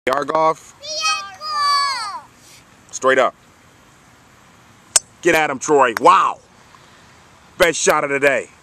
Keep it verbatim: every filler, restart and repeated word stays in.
Yard golf. Straight up. Get at him, Troy. Wow. Best shot of the day.